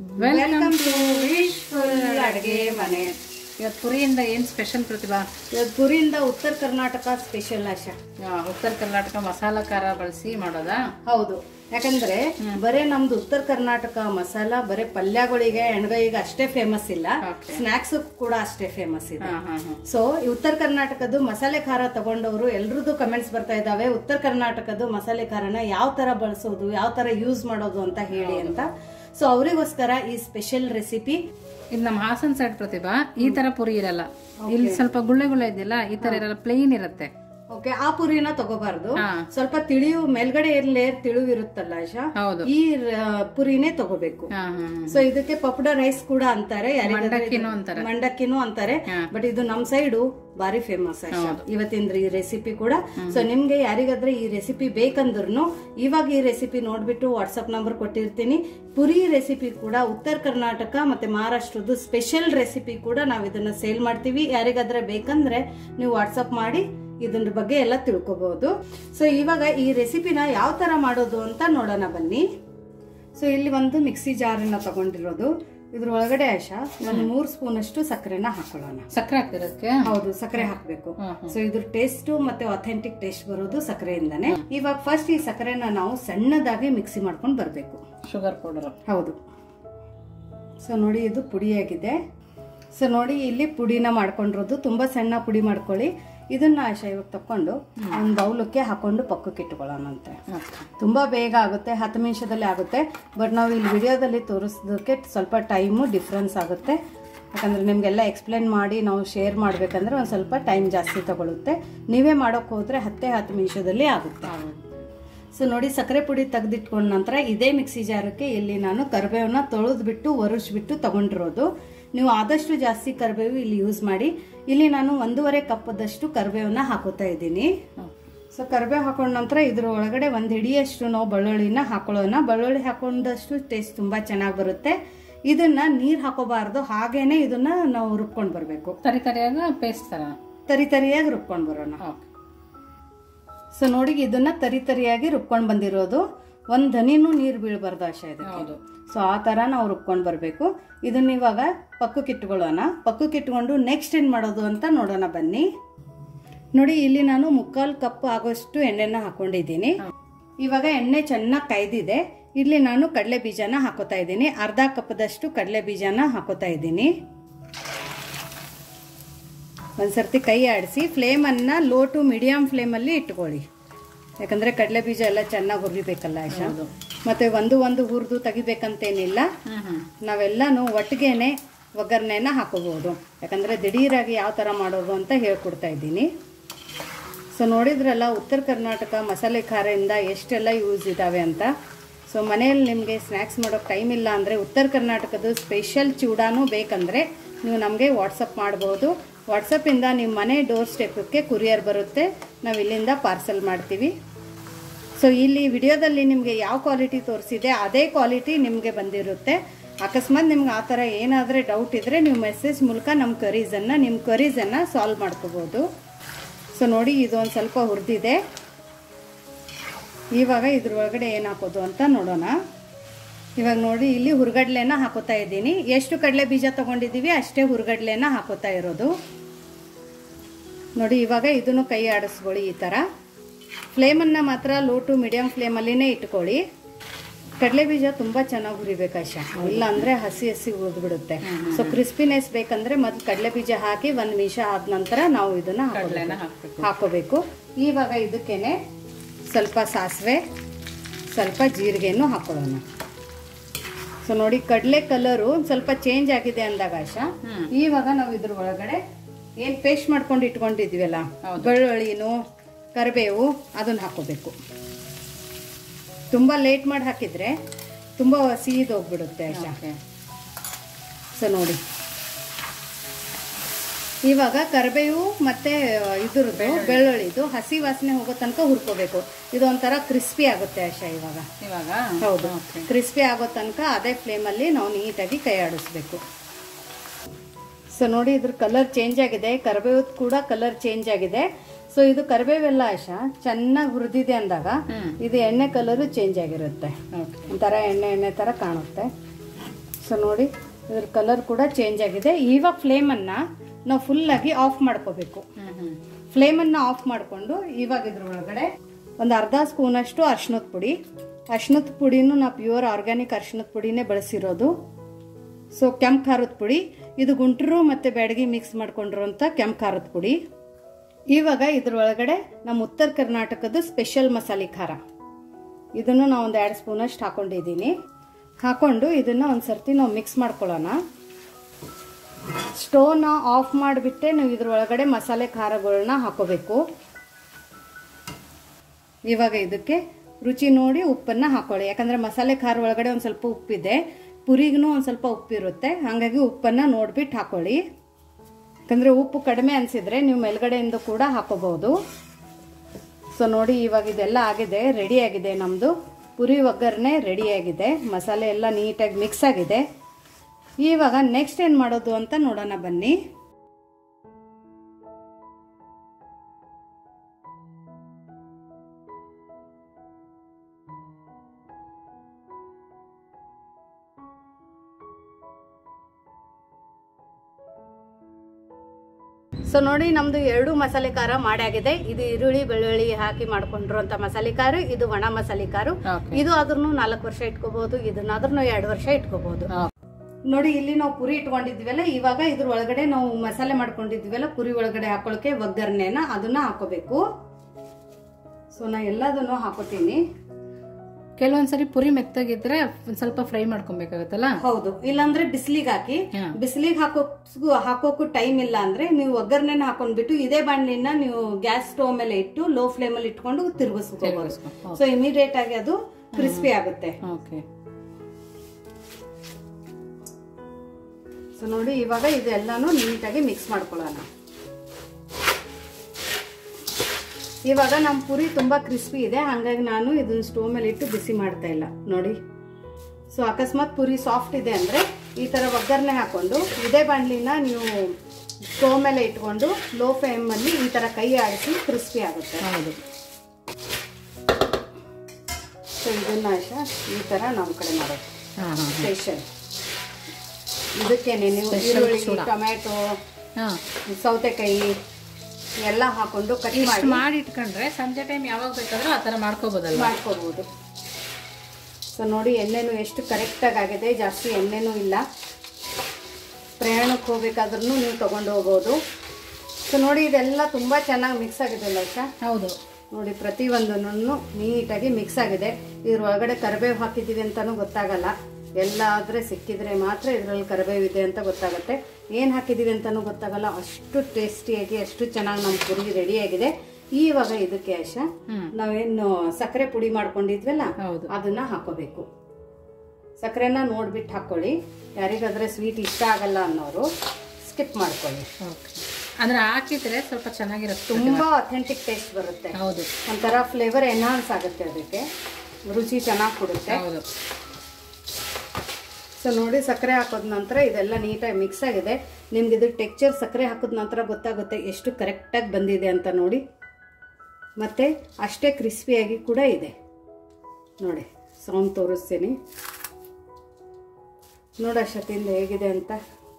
Welcome to wishful ಅಡುಗೆ ಮನೆ. ಇವತ್ತು ಪುರಿಯಿಂದ ಏನು ಸ್ಪೆಷಲ್ ಪ್ರತಿಭಾ? ಇವತ್ತು ಪುರಿಯಿಂದ ಉತ್ತರ ಕರ್ನಾಟಕ ಸ್ಪೆಷಲ್ ಆಶಾ. ಉತ್ತರ ಕರ್ನಾಟಕ ಮಸಾಲಾ ಖಾರ ಬಳಸಿ ಮಾಡೋದಾ? ಹೌದು, ಯಾಕಂದ್ರೆ ಬರೇ ನಮ್ದು ಉತ್ತರ ಕರ್ನಾಟಕ ಮಸಾಲಾ ಬರೇ ಪಲ್ಯಗಳಿಗೆ ಎಣ್ಗಾಯಿಗೆ ಅಷ್ಟೇ ಫೇಮಸ್ ಇಲ್ಲ, ಸ್ನಾಕ್ಸ್ ಕೂಡ ಅಷ್ಟೇ ಫೇಮಸ್ ಇದೆ. ಸೊ ಈ ಉತ್ತರ ಕರ್ನಾಟಕದ್ದು ಮಸಾಲೆ ಖಾರ ತಗೊಂಡವರು ಎಲ್ರದ್ದು ಕಮೆಂಟ್ಸ್ ಬರ್ತಾ ಇದಾವೆ, ಉತ್ತರ ಕರ್ನಾಟಕದ್ದು ಮಸಾಲೆ ಖಾರನ ಯಾವ ತರ ಬಳಸೋದು, ಯಾವ ತರ ಯೂಸ್ ಮಾಡೋದು ಅಂತ ಹೇಳಿ ಅಂತ. ಸೊ ಅವರಿಗೋಸ್ಕರ ಈ ಸ್ಪೆಷಲ್ ರೆಸಿಪಿ. ಇದು ನಮ್ಮ ಹಾಸನ್ ಸೈಡ್ ಪ್ರತಿಭಾ ಈ ತರ ಪುರಿ ಇರಲ್ಲ, ಇಲ್ಲಿ ಸ್ವಲ್ಪ ಗುಳ್ಳೆ ಗುಳ್ಳೆ ಇದೆಯಲ್ಲ, ಈ ತರ ಇರಲ್ಲ, ಪ್ಲೇನ್ ಇರುತ್ತೆ. ಓಕೆ, ಆ ಪುರಿನ ತಗೋಬಾರ್ದು, ಸ್ವಲ್ಪ ತಿಳಿಯು ಮೇಲ್ಗಡೆ ಲೇಯರ್ ತಿಳಿವು ಇರುತ್ತಲ್ಲ ಆಶಾ, ಈ ಪುರಿನೇ ತಗೋಬೇಕು. ಸೊ ಇದಕ್ಕೆ ಪಪ್ಡ ರೈಸ್ ಕೂಡ ಅಂತಾರೆ, ಮಂಡಕ್ಕಿನೂ ಅಂತಾರೆ, ಬಟ್ ಇದು ನಮ್ ಸೈಡು ಬಾರಿ ಫೇಮಸ್ ಆಶಾ ಇವತ್ತಿನ ಈ ರೆಸಿಪಿ ಕೂಡ. ಸೊ ನಿಮ್ಗೆ ಯಾರಿಗಾದ್ರೆ ಈ ರೆಸಿಪಿ ಬೇಕಂದ್ರೂ ಇವಾಗ ಈ ರೆಸಿಪಿ ನೋಡ್ಬಿಟ್ಟು ವಾಟ್ಸ್ಆಪ್ ನಂಬರ್ ಕೊಟ್ಟಿರ್ತೀನಿ. ಪುರಿ ರೆಸಿಪಿ ಕೂಡ ಉತ್ತರ ಕರ್ನಾಟಕ ಮತ್ತೆ ಮಹಾರಾಷ್ಟ್ರದ್ದು ಸ್ಪೆಷಲ್ ರೆಸಿಪಿ ಕೂಡ ನಾವ್ ಇದನ್ನ ಸೇಲ್ ಮಾಡ್ತೀವಿ. ಯಾರಿಗಾದ್ರೆ ಬೇಕಂದ್ರೆ ನೀವು ವಾಟ್ಸ್ಆಪ್ ಮಾಡಿ ಇದ್ರ ಬಗ್ಗೆ ಎಲ್ಲ ತಿಳ್ಕೊಬಹುದು. ಸೊ ಇವಾಗ ಈ ರೆಸಿಪಿನ ಯಾವ ತರ ಮಾಡೋದು ಅಂತ ನೋಡೋಣ ಬನ್ನಿ. ಸೊ ಇಲ್ಲಿ ಒಂದು ಮಿಕ್ಸಿ ಜಾರನ್ನ ತಗೊಂಡಿರೋದು, ಇದ್ರ ಒಳಗಡೆ ಆಶಾ ಒಂದು 3 ಸ್ಪೂನ್ ಅಷ್ಟು ಸಕ್ಕರೆನ ಹಾಕೊಳ್ಳೋಣ. ಸಕ್ಕರೆ ಹಾಕ್ತಿರೋದಕ್ಕೆ? ಹೌದು, ಸಕ್ಕರೆ ಹಾಕ್ಬೇಕು. ಸೊ ಇದ್ರ ಟೇಸ್ಟ್ ಮತ್ತೆ ಅಥೆಂಟಿಕ್ ಟೇಸ್ಟ್ ಬರೋದು ಸಕ್ಕರೆಯಿಂದಾನೆ. ಇವಾಗ ಫಸ್ಟ್ ಈ ಸಕ್ಕರೆನ ನಾವು ಸಣ್ಣದಾಗಿ ಮಿಕ್ಸಿ ಮಾಡ್ಕೊಂಡು ಬರ್ಬೇಕು. Sugar powder? ಹೌದು. ಸೊ ನೋಡಿ ಇದು ಪುಡಿಯಾಗಿದೆ. ಸೊ ನೋಡಿ ಇಲ್ಲಿ ಪುಡಿನ ಮಾಡ್ಕೊಂಡಿರೋದು, ತುಂಬಾ ಸಣ್ಣ ಪುಡಿ ಮಾಡ್ಕೊಳ್ಳಿ. ಇದನ್ನ ಆಶಾ ಇವಾಗ ತಕೊಂಡು ಒಂದು ಬೌಲಕ್ಕೆ ಹಾಕೊಂಡು ಪಕ್ಕಕ್ಕೆ ಇಟ್ಕೊಳ್ಳೋಣಂತೆ. ತುಂಬಾ ಬೇಗ ಆಗುತ್ತೆ, 10 ನಿಮಿಷದಲ್ಲಿ ಆಗುತ್ತೆ. ಬಟ್ ನಾವು ಇಲ್ಲಿ ವಿಡಿಯೋದಲ್ಲಿ ತೋರಿಸೋದಕ್ಕೆ ಸ್ವಲ್ಪ ಟೈಮು ಡಿಫ್ರೆನ್ಸ್ ಆಗುತ್ತೆ, ಯಾಕಂದ್ರೆ ನಿಮ್ಗೆಲ್ಲ ಎಕ್ಸ್ಪ್ಲೇನ್ ಮಾಡಿ ನಾವು ಶೇರ್ ಮಾಡ್ಬೇಕಂದ್ರೆ ಒಂದ್ ಸ್ವಲ್ಪ ಟೈಮ್ ಜಾಸ್ತಿ ತಗೊಳುತ್ತೆ. ನೀವೇ ಮಾಡೋಕ್ ಹೋದ್ರೆ 10 ನಿಮಿಷದಲ್ಲಿ ಆಗುತ್ತೆ. ಸೊ ನೋಡಿ ಸಕ್ಕರೆ ಪುಡಿ ತೆಗೆದಿಟ್ಕೊಂಡ ನಂತರ ಇದೇ ಮಿಕ್ಸಿ ಜಾರಕ್ಕೆ ಇಲ್ಲಿ ನಾನು ಕರಿಬೇವನ್ನ ತೊಳೆದ್ಬಿಟ್ಟು ಒರೆಸ್ಬಿಟ್ಟು ತಗೊಂಡಿರೋದು. ನೀವು ಆದಷ್ಟು ಜಾಸ್ತಿ ಕರಿಬೇವು ಇಲ್ಲಿ ಯೂಸ್ ಮಾಡಿ. ಇಲ್ಲಿ ನಾನು 1.5 ಕಪ್ಪದಷ್ಟು ಕರಿಬೇವನ್ನ ಹಾಕೋತಾ ಇದ್ದೀನಿ. ಸೊ ಕರಿಬೇವು ಹಾಕೊಂಡ ನಂತರ ಇದ್ರ ಒಳಗಡೆ 1 ಹಿಡಿಯಷ್ಟು ನಾವು ಬೆಳ್ಳುಳ್ಳಿನ ಹಾಕೊಳ್ಳೋಣ. ಬೆಳ್ಳುಳ್ಳಿ ಹಾಕೊಂಡಷ್ಟು ಟೇಸ್ಟ್ ತುಂಬಾ ಚೆನ್ನಾಗಿ ಬರುತ್ತೆ. ಇದನ್ನ ನೀರ್ ಹಾಕೋಬಾರ್ದು, ಹಾಗೇನೆ ಇದನ್ನ ನಾವು ರುಬ್ಕೊಂಡ್ ಬರ್ಬೇಕು. ತರಿತರಿಯಾಗಿ ಪೇಸ್ಟ್ ತರ ತರಿತರಿಯಾಗಿ ರುಬ್ಕೊಂಡ್ ಬರೋಣ. ಸೊ ನೋಡಿ ಇದನ್ನ ತರಿತರಿಯಾಗಿ ರುಬ್ಕೊಂಡ್ ಬಂದಿರೋದು, ಒಂದ್ ಧನಿನೂ ನೀರ್ ಬೀಳ್ಬಾರ್ದು ಆಶಾ ಇದಕ್ಕೆ. ಸೊ ಆ ತರ ನಾವು ರುಬ್ಕೊಂಡ್ ಬರ್ಬೇಕು. ಇದನ್ನ ಇವಾಗ ಪಕ್ಕಕ್ಕೆ ಇಟ್ಕೊಳ್ಳೋಣ. ಪಕ್ಕಕ್ಕೆ ಇಟ್ಕೊಂಡು ನೆಕ್ಸ್ಟ್ ಏನ್ ಮಾಡೋದು ಅಂತ ನೋಡೋಣ ಬನ್ನಿ. ನೋಡಿ ಇಲ್ಲಿ ನಾನು 3/4 ಕಪ್ ಆಗೋಷ್ಟು ಎಣ್ಣೆನ ಹಾಕೊಂಡಿದ್ದೀನಿ. ಇವಾಗ ಎಣ್ಣೆ ಚೆನ್ನಾಗಿ ಕಾಯ್ದಿದೆ. ಇಲ್ಲಿ ನಾನು ಕಡಲೆ ಬೀಜನ ಹಾಕೋತಾ ಇದ್ದೀನಿ. 1/2 ಕಪ್ದಷ್ಟು ಕಡಲೆ ಬೀಜನ ಹಾಕೋತಾ ಇದ್ದೀನಿ. ಒಂದ್ಸರ್ತಿ ಕೈ ಆಡಿಸಿ ಫ್ಲೇಮ್ ಅನ್ನ ಲೋ ಟು ಮೀಡಿಯಂ ಫ್ಲೇಮ್ ಅಲ್ಲಿ ಇಟ್ಕೊಳ್ಳಿ, ಯಾಕಂದ್ರೆ ಕಡಲೆ ಬೀಜ ಎಲ್ಲ ಚೆನ್ನಾಗಿ ಹುರಿಬೇಕಲ್ಲ ಆಶಾ. ಮತ್ತೆ ಒಂದು ಹುರಿದು ತೆಗಿಬೇಕಂತೇನಿಲ್ಲ, ನಾವೆಲ್ಲಾನು ಒಟ್ಟಿಗೆನೆ ಒಗ್ಗರಣೆನ ಹಾಕೋಬಹುದು. ಯಾಕಂದ್ರೆ ದಿಢೀರಾಗಿ ಯಾವ ತರ ಮಾಡೋದು ಅಂತ ಹೇಳ್ಕೊಡ್ತಾ ಇದ್ದೀನಿ. ಸೊ ನೋಡಿದ್ರಲ್ಲ ಉತ್ತರ ಕರ್ನಾಟಕ ಮಸಾಲೆ ಖಾರದಿಂದ ಎಷ್ಟೆಲ್ಲ ಯೂಸ್ ಇದಾವೆ ಅಂತ. ಸೊ ಮನೆಯಲ್ಲಿ ನಿಮಗೆ ಸ್ನ್ಯಾಕ್ಸ್ ಮಾಡೋಕೆ ಟೈಮ್ ಇಲ್ಲ ಅಂದರೆ ಉತ್ತರ ಕರ್ನಾಟಕದ ಸ್ಪೆಷಲ್ ಚೂಡಾನು ಬೇಕಂದರೆ ನೀವು ನಮಗೆ ವಾಟ್ಸಪ್ ಮಾಡ್ಬೋದು. ವಾಟ್ಸಪ್ಪಿಂದ ನಿಮ್ಮ ಮನೆ ಡೋರ್ ಸ್ಟೆಪ್ಪಕ್ಕೆ ಕುರಿಯರ್ ಬರುತ್ತೆ, ನಾವು ಇಲ್ಲಿಂದ ಪಾರ್ಸಲ್ ಮಾಡ್ತೀವಿ. ಸೊ ಇಲ್ಲಿ ವಿಡಿಯೋದಲ್ಲಿ ನಿಮಗೆ ಯಾವ ಕ್ವಾಲಿಟಿ ತೋರಿಸಿದೆ ಅದೇ ಕ್ವಾಲಿಟಿ ನಿಮಗೆ ಬಂದಿರುತ್ತೆ. ಅಕಸ್ಮಾತ್ ನಿಮ್ಗೆ ಆ ಥರ ಏನಾದರೆ ಡೌಟ್ ಇದ್ದರೆ ನೀವು ಮೆಸೇಜ್ ಮೂಲಕ ನಿಮ್ಮ ಕ್ವರೀಸನ್ನು ಸಾಲ್ವ್ ಮಾಡ್ಕೋಬೋದು. ಸೊ ನೋಡಿ ಇದು ಒಂದು ಸ್ವಲ್ಪ ಹುರಿದಿದೆ. ಇವಾಗ ಇದ್ರ ಒಳಗಡೆ ಏನು ಹಾಕೋದು ಅಂತ ನೋಡೋಣ. ಇವಾಗ ನೋಡಿ ಇಲ್ಲಿ ಹುರ್ಗಡ್ಲೆನ ಹಾಕೋತಾ ಇದ್ದೀನಿ. ಎಷ್ಟು ಕಡಲೆ ಬೀಜ ತಗೊಂಡಿದ್ದೀವಿ ಅಷ್ಟೇ ಹುರ್ಗಡ್ಲೆನ ಹಾಕೋತಾ ಇರೋದು. ನೋಡಿ ಇವಾಗ ಇದನ್ನು ಕೈ ಆಡಿಸ್ಕೊಳ್ಳಿ ಈ ಥರ. ಫ್ಲೇಮನ್ನು ಮಾತ್ರ ಲೋ ಟು ಮೀಡಿಯಂ ಫ್ಲೇಮಲ್ಲಿನೇ ಇಟ್ಕೊಳ್ಳಿ. ಕಡಲೆ ಬೀಜ ತುಂಬ ಚೆನ್ನಾಗಿ ಹುರಿಬೇಕು ಆಶಾ, ಇಲ್ಲ ಅಂದರೆ ಹಸಿ ಹುರಿದ್ಬಿಡುತ್ತೆ. ಸೊ ಕ್ರಿಸ್ಪಿನೆಸ್ ಬೇಕಂದ್ರೆ ಮೊದಲು ಕಡಲೆ ಬೀಜ ಹಾಕಿ 1 ನಿಮಿಷ ಆದ ನಂತರ ನಾವು ಇದನ್ನು ಹಾಕೋಬೇಕು. ಇವಾಗ ಇದಕ್ಕೇನೆ ಸ್ವಲ್ಪ ಸಾಸಿವೆ, ಸ್ವಲ್ಪ ಜೀರಿಗೆನೂ ಹಾಕೊಳ್ಳೋಣ. ಸೊ ನೋಡಿ ಕಡಲೆ ಕಲರು ಸ್ವಲ್ಪ ಚೇಂಜ್ ಆಗಿದೆ ಅಂದಾಗ ಆಶಾ, ಇವಾಗ ನಾವು ಇದ್ರ ಒಳಗಡೆ ಏನ್ ಪೇಸ್ಟ್ ಮಾಡ್ಕೊಂಡು ಇಟ್ಕೊಂಡಿದ್ವಲ್ಲ ಬೆಳ್ಳುಳ್ಳಿನು ಕರಿಬೇವು ಅದನ್ನ ಹಾಕೋಬೇಕು. ತುಂಬಾ ಲೇಟ್ ಮಾಡಿ ಹಾಕಿದ್ರೆ ತುಂಬಾ ಸೀದೋಗ್ಬಿಡುತ್ತೆ ಆಶಾ. ಸೊ ನೋಡಿ ಇವಾಗ ಕರಿಬೇವು ಮತ್ತೆ ಇದ್ರದ್ದು ಬೆಳ್ಳುಳ್ಳಿದು ಹಸಿ ವಾಸನೆ ಹೋಗೋ ತನಕ ಹುರ್ಕೋಬೇಕು. ಇದು ಒಂಥರ ಕ್ರಿಸ್ಪಿ ಆಗುತ್ತೆ ಆಶಾ. ಇವಾಗ ಹೌದು, ಕ್ರಿಸ್ಪಿ ಆಗೋ ತನಕ ಅದೇ ಫ್ಲೇಮಲ್ಲಿ ನಾವು ನೀಟಾಗಿ ಕೈ ಆಡಿಸ್ಬೇಕು. ಸೊ ನೋಡಿ ಇದ್ರ ಕಲರ್ ಚೇಂಜ್ ಆಗಿದೆ, ಕರಿಬೇವು ಕೂಡ ಕಲರ್ ಚೇಂಜ್ ಆಗಿದೆ. ಸೊ ಇದು ಕರಿಬೇವೆಲ್ಲ ಆಶಾ ಚೆನ್ನಾಗಿ ಹುರಿದಿದೆ ಅಂದಾಗ ಇದು ಎಣ್ಣೆ ಕಲರು ಚೇಂಜ್ ಆಗಿರುತ್ತೆ, ಒಂಥರ ಎಣ್ಣೆ ತರ ಕಾಣುತ್ತೆ. ಸೊ ಸೊ ನೋಡಿ ಇದ್ರ ಕಲರ್ ಕೂಡ ಚೇಂಜ್ ಆಗಿದೆ. ಇವಾಗ ಫ್ಲೇಮನ್ನು ನಾವು ಫುಲ್ಲಾಗಿ ಆಫ್ ಮಾಡ್ಕೋಬೇಕು. ಫ್ಲೇಮನ್ನು ಆಫ್ ಮಾಡಿಕೊಂಡು ಇವಾಗ ಇದ್ರ ಒಳಗಡೆ ಒಂದು ಅರ್ಧ ಸ್ಪೂನಷ್ಟು ಅರ್ಶಿನದ ಪುಡಿ. ಅರ್ಶಿನದ ಪುಡಿನೂ ನಾವು ಪ್ಯೂರ್ ಆರ್ಗ್ಯಾನಿಕ್ ಅರ್ಶಿನದ ಪುಡಿನೇ ಬಳಸಿರೋದು. ಸೊ ಕೆಂಪು ಖಾರದ ಪುಡಿ, ಇದು ಗುಂಟೂರು ಮತ್ತು ಬ್ಯಾಡಗಿ ಮಿಕ್ಸ್ ಮಾಡ್ಕೊಂಡಿರೋಂಥ ಕೆಂಪು ಖಾರದ ಪುಡಿ. ಇವಾಗ ಇದ್ರ ಒಳಗಡೆ ನಮ್ಮ ಉತ್ತರ ಕರ್ನಾಟಕದ ಸ್ಪೆಷಲ್ ಮಸಾಲೆ ಖಾರ, ಇದನ್ನು ನಾವು ಒಂದು 2 ಸ್ಪೂನಷ್ಟು ಹಾಕೊಂಡಿದ್ದೀನಿ. ಹಾಕೊಂಡು ಇದನ್ನು ಒಂದು ಸರ್ತಿ ನಾವು ಮಿಕ್ಸ್ ಮಾಡ್ಕೊಳ್ಳೋಣ. ಸ್ಟೋವ್ನ ಆಫ್ ಮಾಡಿಬಿಟ್ಟೆ ನೀವು ಇದ್ರೊಳಗಡೆ ಮಸಾಲೆ ಖಾರಗಳನ್ನ ಹಾಕೋಬೇಕು. ಇವಾಗ ಇದಕ್ಕೆ ರುಚಿ ನೋಡಿ ಉಪ್ಪನ್ನು ಹಾಕೊಳ್ಳಿ. ಯಾಕಂದರೆ ಮಸಾಲೆ ಖಾರ ಒಳಗಡೆ ಒಂದು ಸ್ವಲ್ಪ ಉಪ್ಪಿದೆ, ಪುರಿಗೂ ಒಂದು ಸ್ವಲ್ಪ ಉಪ್ಪಿರುತ್ತೆ. ಹಾಗಾಗಿ ಉಪ್ಪನ್ನು ನೋಡ್ಬಿಟ್ಟು ಹಾಕೊಳ್ಳಿ. ಯಾಕಂದರೆ ಉಪ್ಪು ಕಡಿಮೆ ಅನಿಸಿದರೆ ನೀವು ಮೇಲ್ಗಡೆಯಿಂದ ಕೂಡ ಹಾಕೋಬಹುದು. ಸೊ ನೋಡಿ ಇವಾಗ ಇದೆಲ್ಲ ಆಗಿದೆ, ರೆಡಿಯಾಗಿದೆ. ನಮ್ಮದು ಪುರಿ ಒಗ್ಗರಣೆ ರೆಡಿಯಾಗಿದೆ. ಮಸಾಲೆ ಎಲ್ಲ ನೀಟಾಗಿ ಮಿಕ್ಸ್ ಆಗಿದೆ. ಇವಾಗ ನೆಕ್ಸ್ಟ್ ಏನು ಮಾಡೋದು ಅಂತ ನೋಡೋಣ ಬನ್ನಿ. ಸೊ ನೋಡಿ ನಮ್ದು 2 ಮಸಾಲೆ ಖಾರ ಮಾಡಾಗಿದೆ. ಇದು ಈರುಳ್ಳಿ ಬೆಳ್ಳುಳ್ಳಿ ಹಾಕಿ ಮಾಡ್ಕೊಂಡಿರುವಂತ ಮಸಾಲೆ ಖಾರ, ಇದು ಒಣ ಮಸಾಲೆ ಖಾರ. ಇದು ಆದ್ರೂ 4 ವರ್ಷ ಇಟ್ಕೋಬಹುದು, ಇದನ್ನಾದ್ರೂ 2 ವರ್ಷ ಇಟ್ಕೋಬಹುದು. ನೋಡಿ ಇಲ್ಲಿ ನಾವು ಪುರಿ ಇಟ್ಕೊಂಡಿದ್ವಲ್ಲ, ಇವಾಗ ಇದ್ರ ಒಳಗಡೆ ನಾವು ಮಸಾಲೆ ಮಾಡ್ಕೊಂಡಿದ್ವಲ್ಲ ಪುರಿ ಒಳಗಡೆ ಹಾಕೊಳಕ್ಕೆ ಒಗ್ಗರಣೆನ ಅದನ್ನ ಹಾಕೋಬೇಕು. ಸೊ ನಾ ಎಲ್ಲದನ್ನು ಹಾಕೋತೀನಿ. ಕೆಲವೊಂದ್ಸರಿ ಪುರಿ ಮೆತ್ತಗಿದ್ರೆ ಒಂದ್ ಸ್ವಲ್ಪ ಫ್ರೈ ಮಾಡ್ಕೊಬೇಕಾಗತ್ತಲ್ಲ. ಹೌದು, ಇಲ್ಲಾಂದ್ರೆ ಬಿಸಿಲಿಗೆ ಹಾಕಿ, ಬಿಸಿಲಿಗೆ ಹಾಕೋಕು ಟೈಮ್ ಇಲ್ಲ ಅಂದ್ರೆ ನೀವು ಒಗ್ಗರಣೆನ ಹಾಕೊಂಡ್ಬಿಟ್ಟು ಇದೇ ಬಾಣ್ಲಿನ ನೀವು ಗ್ಯಾಸ್ ಸ್ಟೋವ್ ಮೇಲೆ ಇಟ್ಟು ಲೋ ಫ್ಲೇಮ್ ಅಲ್ಲಿ ಇಟ್ಕೊಂಡು ತಿರುಗಿಸ್ಕೋಬಹುದು. ಸೊ ಇಮಿಡಿಯೇಟ್ ಆಗಿ ಅದು ಕ್ರಿಸ್ಪಿ ಆಗುತ್ತೆ. ಸೊ ನೋಡಿ ಇವಾಗ ಇದೆಲ್ಲಾನು ನೀಟಾಗಿ ಮಿಕ್ಸ್ ಮಾಡ್ಕೊಳ್ಳೋಣ. ಇವಾಗ ನಮ್ಮ ಪುರಿ ತುಂಬಾ ಕ್ರಿಸ್ಪಿ ಇದೆ, ಹಾಗಾಗಿ ನಾನು ಇದನ್ನ ಸ್ಟೋವ್ ಮೇಲೆ ಇಟ್ಟು ಬಿಸಿ ಮಾಡ್ತಾ ಇಲ್ಲ ನೋಡಿ. ಸೊ ಅಕಸ್ಮಾತ್ ಪುರಿ ಸಾಫ್ಟ್ ಇದೆ ಅಂದ್ರೆ ಈ ತರ ಒಗ್ಗರಣೆ ಹಾಕೊಂಡು ಇದೇ ಬಾಣ್ಲಿನ ನೀವು ಸ್ಟೋವ್ ಮೇಲೆ ಇಟ್ಕೊಂಡು ಲೋ ಫ್ಲೇಮ್ ಅಲ್ಲಿ ಈ ತರ ಕೈ ಆಡಿಸಿ ಕ್ರಿಸ್ಪಿ ಆಗುತ್ತೆ. ಹೌದು. ಸೊ ಇದನ್ನ ಈ ತರ ನಮ್ಮ ಕಡೆ ಮಾಡೋದು ಸ್ಪೆಷಲ್. ಇದಕ್ಕೆ ನೀವು ಈರುಳ್ಳಿ, ಟೊಮ್ಯಾಟೊ, ಸೌತೆಕಾಯಿ ಎಲ್ಲ ಹಾಕೊಂಡು ಕಟ್ ಮಾಡಿ ಇಟ್ಕೊಂಡ್ರೆ ಸಂಜೆ ಟೈಮ್ ಯಾವಾಗ ಬೇಕಾದ್ರೂ ಆ ಥರ ಮಾಡ್ಕೋಬಹುದು. ಸೊ ನೋಡಿ ಎಣ್ಣೆನೂ ಎಷ್ಟು ಕರೆಕ್ಟಾಗಿ ಆಗಿದೆ, ಜಾಸ್ತಿ ಎಣ್ಣೆನೂ ಇಲ್ಲ. ಪ್ರಯಾಣಕ್ಕೆ ಹೋಗ್ಬೇಕಾದ್ರೂ ನೀವು ತಗೊಂಡು ಹೋಗ್ಬೋದು. ಸೊ ನೋಡಿ ಇದೆಲ್ಲ ತುಂಬ ಚೆನ್ನಾಗಿ ಮಿಕ್ಸ್ ಆಗಿದೆ ಅಲ್ಲ ಆಯ್ತಾ? ಹೌದು ನೋಡಿ ಪ್ರತಿಯೊಂದನ್ನು ನೀಟಾಗಿ ಮಿಕ್ಸ್ ಆಗಿದೆ. ಇದ್ರ ಒಳಗಡೆ ಕರಿಬೇವು ಹಾಕಿದ್ದೀವಿ ಅಂತಲೂ ಗೊತ್ತಾಗಲ್ಲ. ಎಲ್ಲ ಆದರೆ ಸಿಕ್ಕಿದ್ರೆ ಮಾತ್ರ ಇದರಲ್ಲಿ ಕರಿಬೇವು ಇದೆ ಅಂತ ಗೊತ್ತಾಗುತ್ತೆ. ಏನು ಹಾಕಿದ್ದೀವಿ ಅಂತಲೂ ಗೊತ್ತಾಗಲ್ಲ. ಅಷ್ಟು ಟೇಸ್ಟಿಯಾಗಿ ಅಷ್ಟು ಚೆನ್ನಾಗಿ ನಮ್ಮ ಪುರಿ ರೆಡಿಯಾಗಿದೆ. ಇವಾಗ ಇದಕ್ಕೆ ಆಶಾ ನಾವೇನು ಸಕ್ಕರೆ ಪುಡಿ ಮಾಡ್ಕೊಂಡಿದ್ವಲ್ಲ ಅದನ್ನ ಹಾಕೋಬೇಕು. ಸಕ್ಕರೆನ ನೋಡ್ಬಿಟ್ಟು ಹಾಕೊಳ್ಳಿ. ಯಾರಿಗಾದ್ರೆ ಸ್ವೀಟ್ ಇಷ್ಟ ಆಗಲ್ಲ ಅನ್ನೋರು ಸ್ಕಿಪ್ ಮಾಡ್ಕೊಳ್ಳಿ. ಅಂದ್ರೆ ಹಾಕಿದ್ರೆ ಸ್ವಲ್ಪ ಚೆನ್ನಾಗಿರುತ್ತೆ, ತುಂಬಾ ಅಥೆಂಟಿಕ್ ಟೇಸ್ಟ್ ಬರುತ್ತೆ. ಹೌದು, ಒಂಥರ ಫ್ಲೇವರ್ ಎನ್ಹಾನ್ಸ್ ಆಗುತ್ತೆ, ಅದಕ್ಕೆ ರುಚಿ ಚೆನ್ನಾಗಿ ಕೊಡುತ್ತೆ. ಹೌದು. ಸೊ ನೋಡಿ ಸಕ್ಕರೆ ಹಾಕೋದ ನಂತರ ಇದೆಲ್ಲ ನೀಟಾಗಿ ಮಿಕ್ಸ್ ಆಗಿದೆ. ನಿಮ್ಗೆ ಇದ್ರ ಟೆಕ್ಸ್ಚರ್ ಸಕ್ಕರೆ ಹಾಕಿದ ನಂತರ ಗೊತ್ತಾಗುತ್ತೆ ಎಷ್ಟು ಕರೆಕ್ಟಾಗಿ ಬಂದಿದೆ ಅಂತ ನೋಡಿ. ಮತ್ತು ಅಷ್ಟೇ ಕ್ರಿಸ್ಪಿಯಾಗಿ ಕೂಡ ಇದೆ ನೋಡಿ. ಸೌಂಡ್ ತೋರಿಸ್ತೀನಿ ನೋಡಷ್ಟದಿಂದ ಹೇಗಿದೆ ಅಂತ.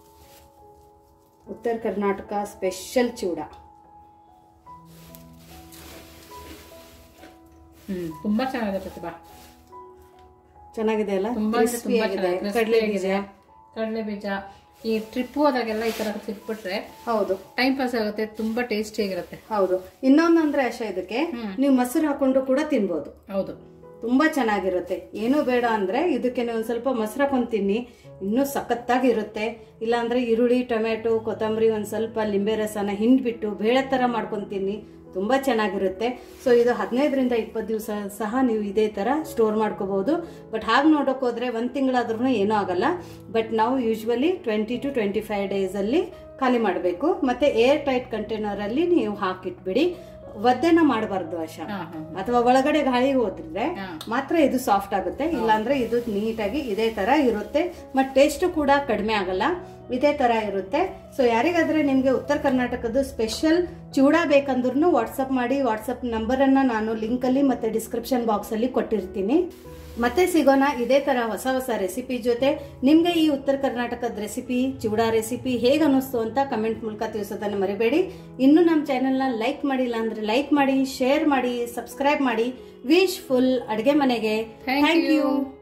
ಉತ್ತರ ಕರ್ನಾಟಕ ಸ್ಪೆಷಲ್ ಚೂಡ. ತುಂಬಾ ಚೆನ್ನಾಗಿದೆ ಪ್ರತಿಭಾ. ಚೆನ್ನಾಗಿದೆ ಅಲ್ಲ? ಕಡಲೆ ಬೀಜ ಈ ಟ್ರಿಪ್ ಹೋದಾಗೆಲ್ಲ ಈ ತರ ಸಿಕ್ಬಿಟ್ರೆ ಹೌದು ಟೈಮ್ ಪಾಸ್ ಆಗುತ್ತೆ, ತುಂಬಾ ಟೇಸ್ಟಿ ಆಗಿರುತ್ತೆ. ಹೌದು. ಇನ್ನೊಂದಂದ್ರೆ ಆಶಾ ಇದಕ್ಕೆ ನೀವು ಮೊಸರು ಹಾಕೊಂಡು ಕೂಡ ತಿನ್ಬೋದು. ಹೌದು, ತುಂಬಾ ಚೆನ್ನಾಗಿರುತ್ತೆ. ಏನೂ ಬೇಡ ಅಂದ್ರೆ ಇದಕ್ಕೆ ನೀವು ಸ್ವಲ್ಪ ಮೊಸರು ಹಾಕೊಂಡು ತಿನ್ನಿ, ಇನ್ನೂ ಸಖತ್ತಾಗಿರುತ್ತೆ. ಇಲ್ಲಾಂದ್ರೆ ಈರುಳ್ಳಿ, ಟೊಮ್ಯಾಟೊ, ಕೊತ್ತಂಬರಿ, ಒಂದ್ ಸ್ವಲ್ಪ ಲಿಂಬೆ ರಸನ ಹಿಂಡ್ಬಿಟ್ಟು ಬೇಳೆ ತರ ಮಾಡ್ಕೊಂಡು ತಿನ್ನಿ, ತುಂಬಾ ಚೆನ್ನಾಗಿರುತ್ತೆ. ಸೊ ಇದು 15ರಿಂದ 20 ದಿವಸ ಸಹ ನೀವು ಇದೇ ತರ ಸ್ಟೋರ್ ಮಾಡ್ಕೋಬಹುದು. ಬಟ್ ಹಾಗೆ ನೋಡೋಕೆ ಹೋದ್ರೆ 1 ತಿಂಗಳಾದ್ರೂ ಏನೂ ಆಗಲ್ಲ. ಬಟ್ ನಾವು ಯೂಶ್ವಲಿ 20 to 25 ಡೇಸ್ ಅಲ್ಲಿ ಖಾಲಿ ಮಾಡಬೇಕು. ಮತ್ತೆ ಏರ್ ಟೈಟ್ ಕಂಟೈನರ್ ಅಲ್ಲಿ ನೀವು ಹಾಕಿಟ್ಬಿಡಿ. ಒದ್ದೆನ ಮಾಡಬಾರ್ದು ಆಶಾ. ಅಥವಾ ಒಳಗಡೆ ಗಾಳಿ ಹೋದ್ರೆ ಮಾತ್ರ ಇದು ಸಾಫ್ಟ್ ಆಗುತ್ತೆ, ಇಲ್ಲಾಂದ್ರೆ ಇದು ನೀಟಾಗಿ ಇದೇ ತರ ಇರುತ್ತೆ. ಮತ್ತೆ ಟೇಸ್ಟ್ ಕೂಡ ಕಡಿಮೆ ಆಗಲ್ಲ, ಇದೇ ತರ ಇರುತ್ತೆ. ಸೊ ಯಾರಿಗಾದ್ರೆ ನಿಮ್ಗೆ ಉತ್ತರ ಕರ್ನಾಟಕದ ಸ್ಪೆಷಲ್ ಚೂಡ ಬೇಕಂದ್ರೂ ವಾಟ್ಸಪ್ ಮಾಡಿ. ವಾಟ್ಸಪ್ ನಂಬರ್ ಅನ್ನ ನಾನು ಲಿಂಕ್ ಅಲ್ಲಿ ಮತ್ತೆ ಡಿಸ್ಕ್ರಿಪ್ಷನ್ ಬಾಕ್ಸ್ ಅಲ್ಲಿ ಕೊಟ್ಟಿರ್ತೀನಿ. ಮತ್ತೆ ಸಿಗೋಣ ಇದೇ ತರ ಹೊಸ ಹೊಸ ರೆಸಿಪಿ ಜೊತೆ. ನಿಮ್ಗೆ ಈ ಉತ್ತರ ಕರ್ನಾಟಕದ ರೆಸಿಪಿ ಚಿವಡಾ ರೆಸಿಪಿ ಹೇಗೆ ಅನ್ನಿಸ್ತು ಅಂತ ಕಮೆಂಟ್ ಮೂಲಕ ತಿಳಿಸೋದನ್ನ ಮರಿಬೇಡಿ. ಇನ್ನು ನಮ್ಮ ಚಾನೆಲ್ನ ಲೈಕ್ ಮಾಡಿಲ್ಲ ಅಂದ್ರೆ ಲೈಕ್ ಮಾಡಿ, ಶೇರ್ ಮಾಡಿ, ಸಬ್ಸ್ಕ್ರೈಬ್ ಮಾಡಿ. ವಿಶ್ ಫುಲ್ ಅಡ್ಗೆ ಮನೆಗೆ ಥ್ಯಾಂಕ್ ಯು.